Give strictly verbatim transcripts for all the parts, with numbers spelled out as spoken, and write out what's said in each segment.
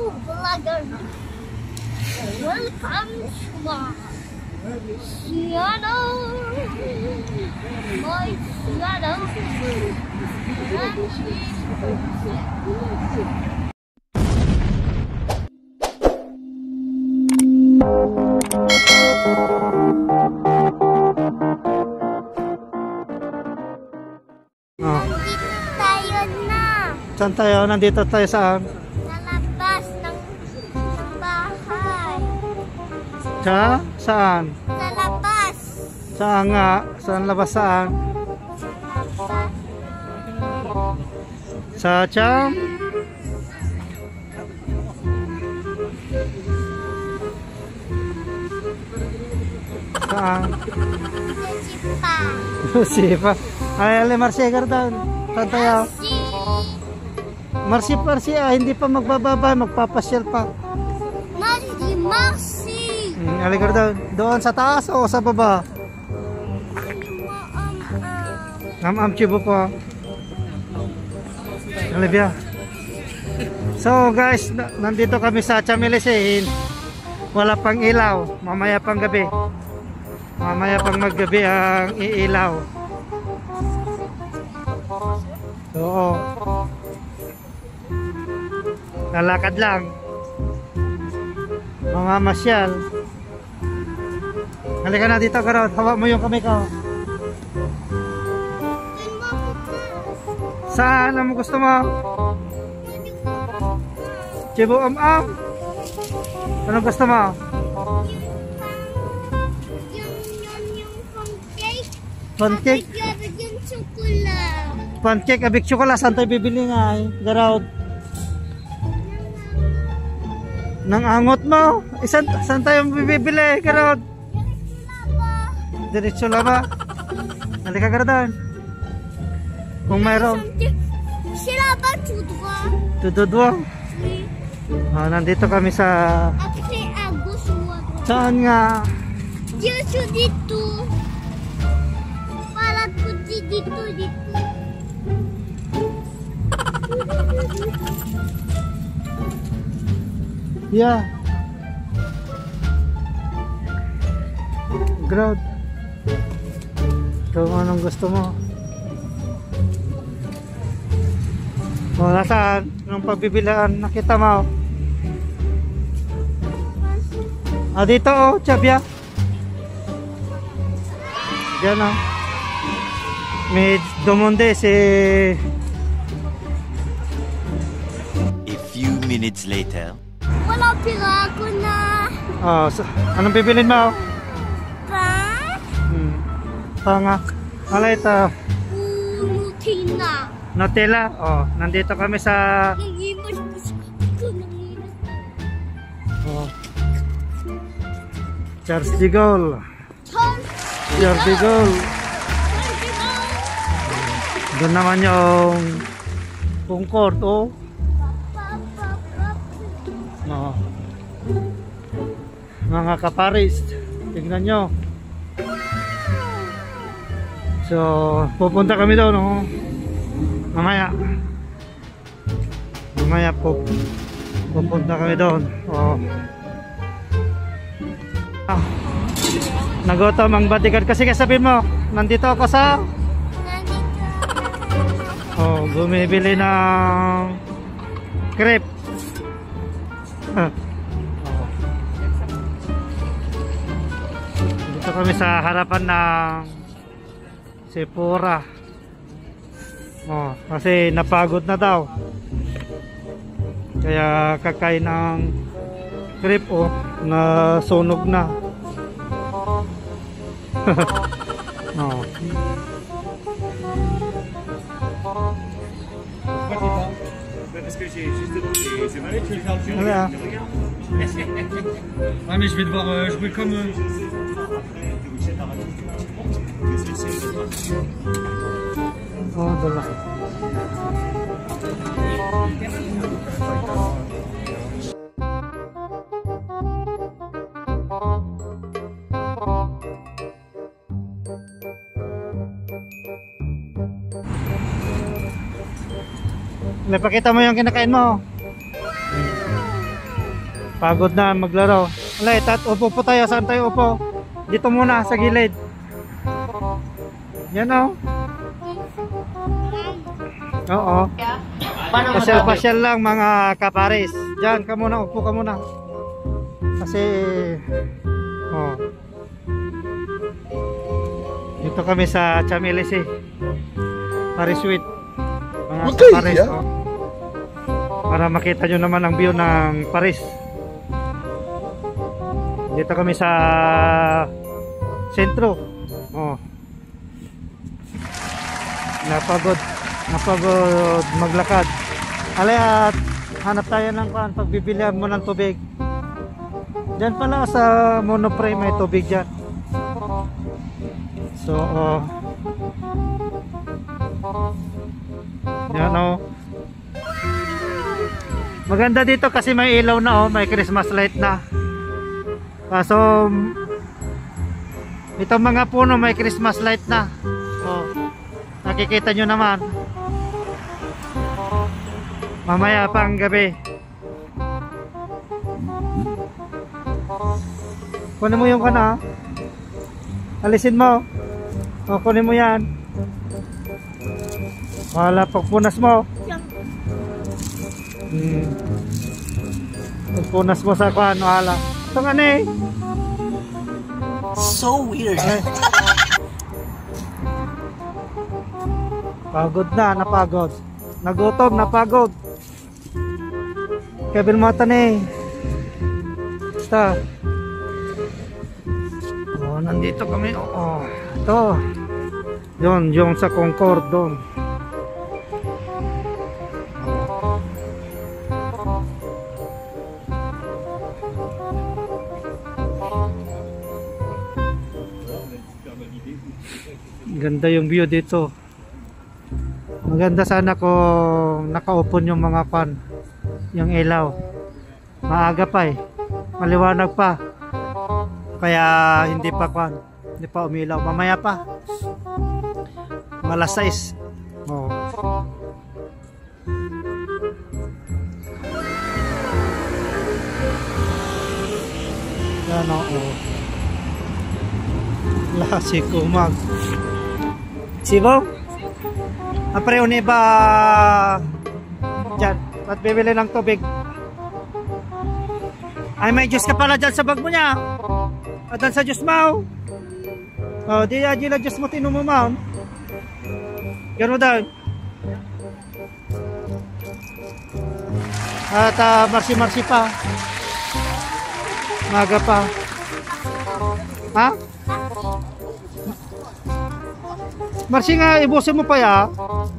vlogger. Welcome to my channel. My channel. Oh. Nandito tayo na. Saan tayo? Nandito tayo saan? Sa labas ng bahay. Sa? Saan? Sa labas. Saan nga? Saan labas saan? Sa Cham? Saan? Sa Sipa. Ay, ale, Marcia, down. Saan tayo? Marcia, Marcia, hindi pa magbababa, magpapasyal pa. Marcy, Marcy. Hmm, ale, down. Doon sa taas o sa baba? Nam-am chibo ko. Olivia. So guys, nandito kami sa Chamilisin. Wala pang ilaw, mamaya pang gabi. Mamaya pang maggabi ang iilaw. Oo. Lalakad lang. Mamamasyal. Halika na dito, Garot. Hawak mo yung kamay ko. Saan ang gusto mo? Chibo am-am? Anong gusto mo? Pancake? Yung chocolate. Pancake, abik chocolate. Saan tayo bibili nga eh? Garot. Nang angot mo? Eh, saan, saan tayo bibili? Garot. Diretso laba. Halika, Garot. Kung mayroon. Sila ba tudwa? Tududwa. Ah, nandito kami sa... Apre Agus wa. Saan nga? Dito dito. Para ko dito dito. Yeah. Ground. Kung anong gusto mo. O, nasaan? Anong pagbibilaan? Nakita mo? Ah, dito oh, Chabya. Diyan oh. May dumonde si... A few minutes later. Wala pira ko na. Oh, so, anong bibilin mo? Pa? Hmm. Panga. Wala ito. Ulutina. Nutella. Oh, nandito kami sa... Nangimas ko nangimas. Oh. Charles de Gaulle. Charles de Gaulle. Doon naman yung Concord, oh. Oh. Mga kaparis, tignan nyo. So, pupunta kami doon, oh. Mamaya. Mamaya po. Pupunta kami doon. Oh. Ah. Nagutom ang bodyguard kasi kasabihin mo, nandito ako sa... Oh, bumibili ng crepe. Oh. Dito kami sa harapan ng Sephora. Oh, kasi napagod na daw. Kaya kakain ng crepe oh, na sunog na. Oh. Parce que j'ai juste demandé, c'est vrai, tu veux faire le jeu? Voilà. Ouais, mais je vais devoir euh, jouer comme eux. Oh, dala. Napakita mo yung kinakain mo. Pagod na maglaro. Alay, tat, upo po tayo. Saan tayo upo? Dito muna, sa gilid. Yan o. Oo. Pasyal-pasyal lang mga kapares. Diyan ka muna, upo ka muna. Kasi oh. Dito kami sa Chamiles eh. Paris Suite. Mga Okay, kapares. yeah. Oh. Para makita nyo naman ang view ng Paris. Dito kami sa sentro. Oh. Napagod. Napagod maglakad. Alay at hanap tayo ng kan pagbibilihan mo ng tubig. Diyan pala sa Monoprey may tubig dyan. So oh. Yan oh. Maganda dito kasi may ilaw na oh, may Christmas light na. Kaso itong mga puno may Christmas light na. Oh. Nakikita nyo naman. Mamaya pang gabi. Kunin mo yung kana. Alisin mo. O, kunin mo yan. Wala, pagpunas mo. Hmm. Pagpunas mo sa kuhan. Wala. Ito nga eh. So weird. Ay. Pagod na, napagod. Nagutom, napagod. Kevin Mata eh. Basta. Oh, nandito kami. Oh, ito. Yun, yung sa Concord doon. Ganda yung view dito. Maganda sana kung naka-open yung mga pan, yung ilaw. Maaga pa eh, maliwanag pa, kaya hindi pa pan, hindi pa umilaw. Mamaya pa, alas sais. Oh. Yan o. Oh. Lasi kumag. Sibo? Apre ni ba dyan? At bibili ng tubig. Ay, may juice ka pala dyan sa bag mo niya. At dan sa juice mo. Oh, di aji la juice mo tinumumam. Gano daw. At uh, marsi-marsi pa. Maga pa. Ha? Marsi nga, ibusin mo pa ya.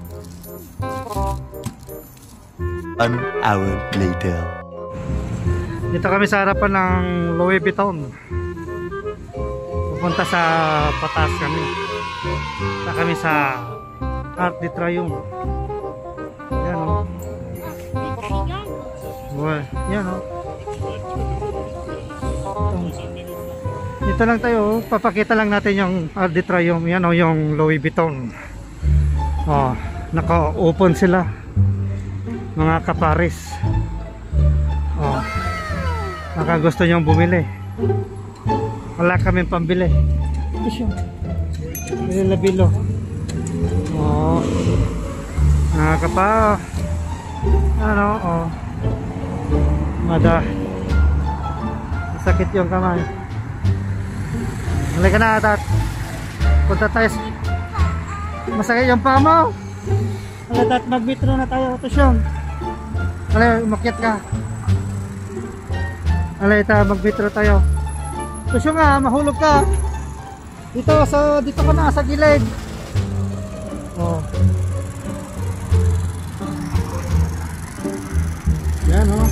An hour later. Dito kami sa harapan ng Louis Vuitton. Pupunta sa Patas kami. Punta kami sa Arc de Triomphe. Yan o. Oh. Yan o. Dito lang tayo, papakita lang natin yung Arc de Triomphe. Yan o, yung Louis Vuitton. Oh, naka-open sila, mga kaparis. Oh, baka gusto nyong bumili. Wala kaming pambili. Ito siya, bilabilo. Oh, nakakapa. Ano, oh, mada, sakit yung kamay. Halika na, tat. Punta tayo. Masakit yung paa mo. Halika, tat. Mag-metro na tayo. Ito siyong. Halika, umakyat ka. Halika, mag-metro tayo. Ito siyong nga, mahulog ka. Dito, so, dito ka na, sa gilid. Oh. Yan, oh.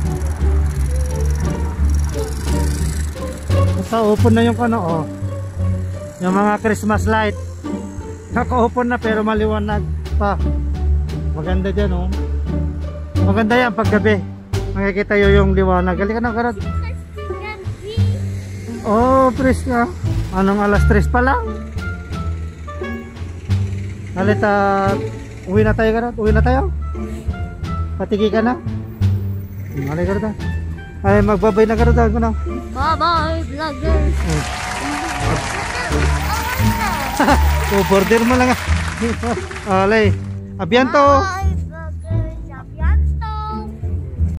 Basta open na yung ano, oh. Yung mga Christmas light. Naka-open na pero maliwanag pa. Maganda dyan, oh. Maganda yan paggabi. Makikita nyo yung liwanag. Halika na, karad. Oh, press ka. Anong alas tres pa lang? Halita, uwi na tayo, karad. Uwi na tayo. Patigi ka na. Halika, karad. Ay, magbabay na ka na daw. Ano? Bye-bye, vlogger. Oh, border mo lang. Ah. Alay. Abiyanto. Bye.